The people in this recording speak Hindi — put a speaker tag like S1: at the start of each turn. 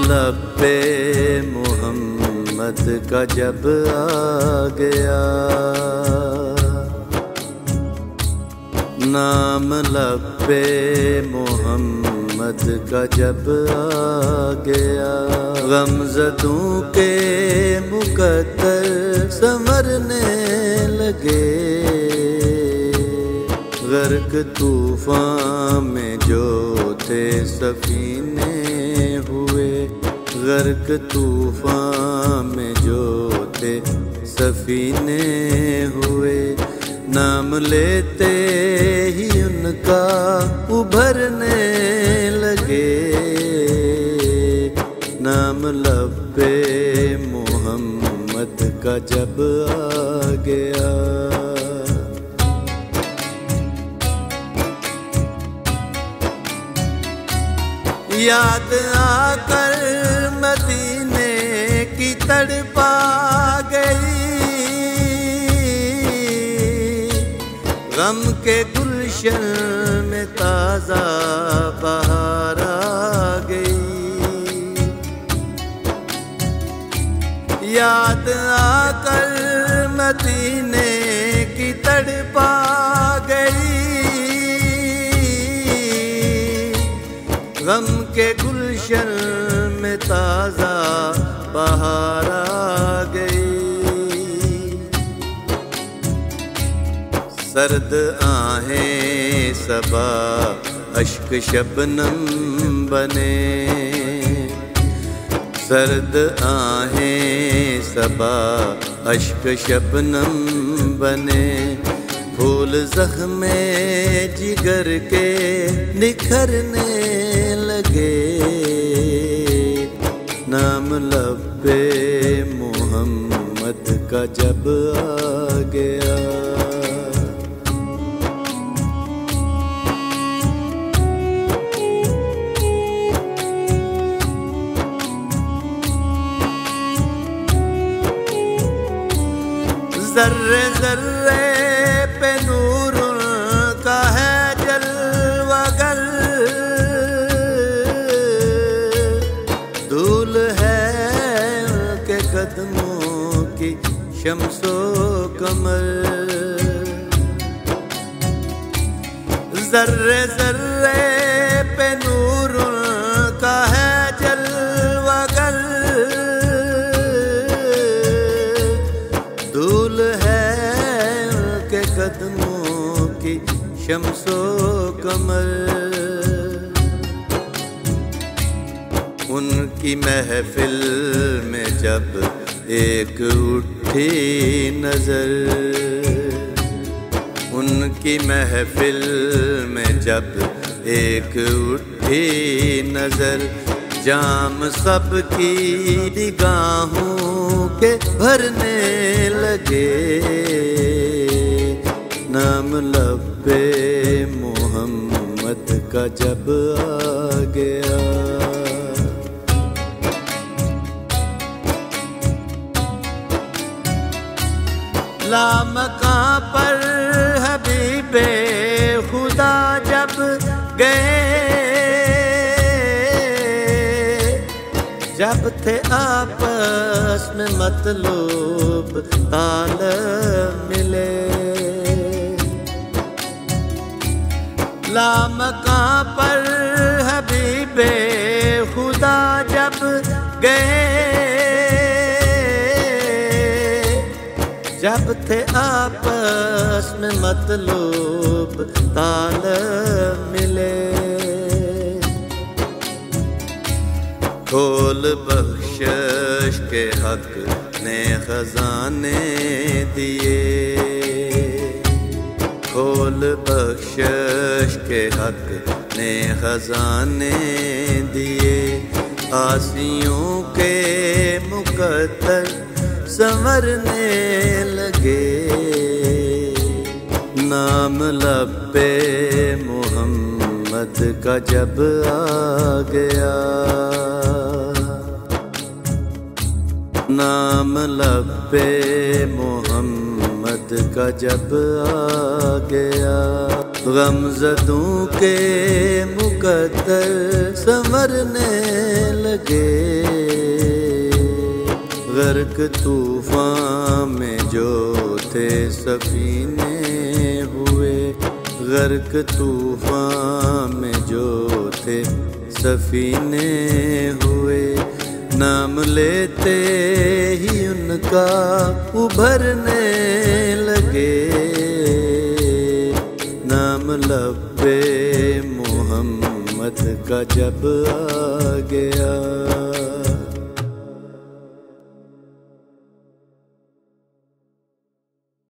S1: लब्बे मोहम्मद का जब आ गया, नाम लब्बे मोहम्मद का जब आ गया, गमज़दों के मुकद्दर संवरने लगे, गर्क तूफान में जो थे सफीने हुए, गर्क तूफान में जो थे सफीने हुए, नाम लेते ही उनका उभरने लगे, नाम लब्बे मोहम्मद का जब आ गया। याद आकर मदीने की तड़पा गई, गम के गुलशन में ताज़ा बहार आ गई, याद आकर मदीने की तड़पा गई, गम के गुलशन में ताज़ा बहार आ गई, सर्द आहें सबा अश्क शबनम बने, सर्द आहें सबा अश्क शबनम बने, फूल ज़ख्मे जिगर के निखरने लगे, नाम लब्बे मोहम्मद का जब आ गया। ज़र्रे ज़र्रे पे नूर का है जलवागर, धूल है उनके कदमों की शम्सो कमर, ज़र्रे ज़र्रे पे नूर का है जलवागर, धूल है उनके कदमों की शम्सो कमर, उनकी महफिल में जब एक उठी नजर, उनकी महफिल में जब एक उठी नजर, जाम सबकी निगाहों के भरने लगे, नाम लब्बे मोहम्मद का जब आ गया। लामकां पर हबीबे खुदा जब गए, जब थे आपस में मतलूब ताल मिले, लामकां पर हबीबे खुदा जब गए, जब थे आपस में मतलूब ताल मिले, खोल बख्शिश के हक ने खजाने दिए, खोल बख्शिश के हक ने खजाने दिए, आसियों के मुकद्दर संवरने लगे, नाम लब्बे मोहम्मद का जब आ गया, नाम लब्बे मोहम्मद का जब आ गया। गमज़दों के मुकद्दर संवरने लगे। गर्क तूफान में जो थे सफीने हुए, गर्क तूफान में जो थे सफीने हुए। नाम लेते ही उनका उभरने लगे। नाम लब्बे मोहम्मद का जब आ गया।